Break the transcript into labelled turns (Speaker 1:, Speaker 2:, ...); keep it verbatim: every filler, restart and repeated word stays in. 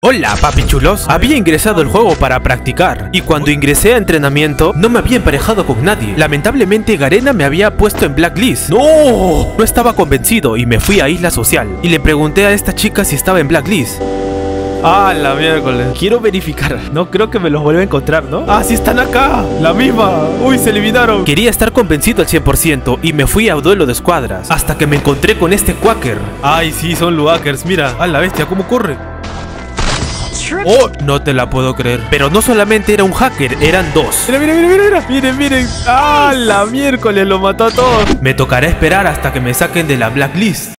Speaker 1: Hola papi chulos, había ingresado al juego para practicar y cuando ingresé a entrenamiento no me había emparejado con nadie. Lamentablemente Garena me había puesto en blacklist. ¡No! No estaba convencido y me fui a Isla Social y le pregunté a esta chica si estaba en blacklist. Ah, la miércoles. Quiero verificar. No creo que me los vuelva a encontrar, ¿no? Ah, sí están acá. La misma. Uy, se eliminaron. Quería estar convencido al cien por ciento y me fui a duelo de escuadras hasta que me encontré con este quacker. Ay, sí, son luackers. Mira, a la bestia, cómo corre. Oh, no te la puedo creer. Pero no solamente era un hacker, eran dos. Mira, mira, mira, mira, mira. Miren, miren. Ah, la miércoles lo mató a todos. Me tocará esperar hasta que me saquen de la blacklist.